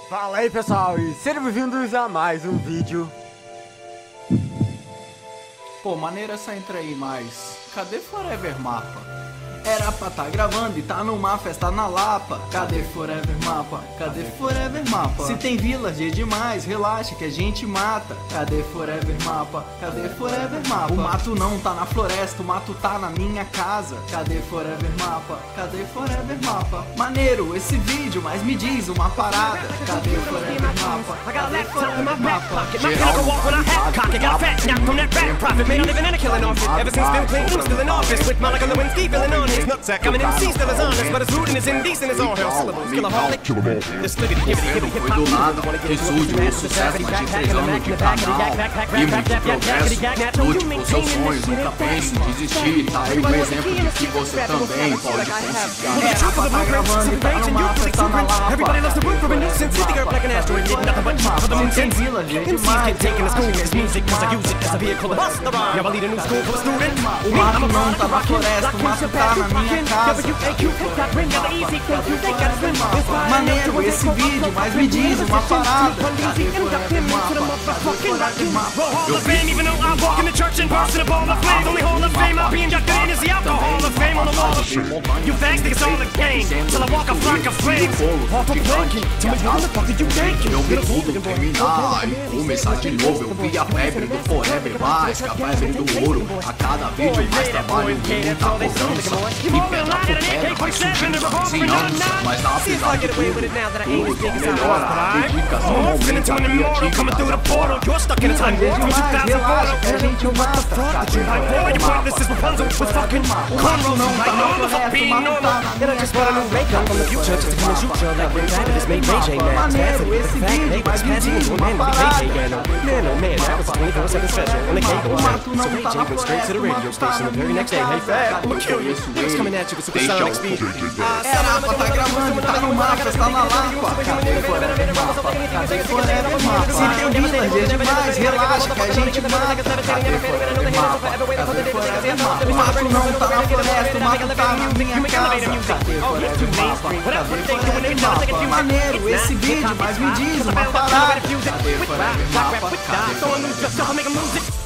Fala aí pessoal, e sejam bem-vindos a mais um vídeo. Pô, maneira essa intro aí, mas cadê Forever Mapa? Era pra tá gravando e tá numa festa na Lapa. Cadê Forever Mapa? Cadê Forever Mapa? Se tem village demais, relaxa que a gente mata. Cadê Forever Mapa? Cadê Forever Mapa? O mato não tá na floresta, o mato tá na minha casa. Cadê Forever Mapa? Cadê Forever Mapa? Maneiro esse vídeo, mas me diz uma parada. Cadê Forever Mapa? Cadê Forever Mapa? Nutsack, I'm an MC, still is honest, but it's rude and it's indecent as all hell. Syllables, kill 'em all. This nigga, give it, Foi do nada, ressurge o sucesso, mas de 3 anos de canal e muito progresso. Lute por seus sonhos, nunca pense em desistir. Tá aí um exemplo de que você também pode conseguir. Era pra tá gravando e tá numa festa na Lapa. everybody loves the root for a nuisance. Hit the earth like an asteroid, did nothing but for the moon Tem sense. village MCs demais, get taken to school as music, cause I use it as a vehicle to bust the rhyme. Now I lead a new school for a student. o mato não tá na floresta, o mato tá na minha casa. Maneiro esse vídeo, mas me diz uma parada. Hall of Fame, even though I walk in the church and burst in a ball of flames. Only Hall of Fame I'll be inducted in is the alcohol of fame on the wall of shame. You fags think it's all a game, till I walk a flock of flames. Off of ranking, tell me what the fuck did you think? Eu vi tudo terminar e começar de novo. Eu vi a febre do Forever mais que a febre do ouro. A cada vídeo mais trabalho e muita cobrança. E pedra por pedra vai subindo as vizinhanças. Mas apesar de tudo, tudo melhora. A dedicação aumenta a criatividade. You're stuck in a time warp from 2004. Que a gente mata. Boy, you pointless as Rapunzel with fucking cornrows. Like normal for being normal. And I just want a new makeup from the future just to come and shoot you like when Fabulous made Ray J mad. Maneiro esse vídeo, mas me diz uma parada. Man, oh man, that was a 24/7 special. And the cake goes out. So Ray J went straight to the radio station the very next day. Hey Fab, I'ma kill you. Niggas coming at you with supersonic speed. Era pra tá gravando e tá numa festa na Lapa. Cadê Forever Mapa? Cadê Forever Mapa? Se tem village demais, relaxa que a gente mata. Cadê Forever Mapa? Cadê Forever Mapa? O mato não tá na floresta, o mato tá na minha casa. Cadê Forever Mapa? Cadê Forever Mapa? Maneiro esse vídeo, mas me diz uma parada. Cadê Forever Mapa? Cadê Forever Mapa?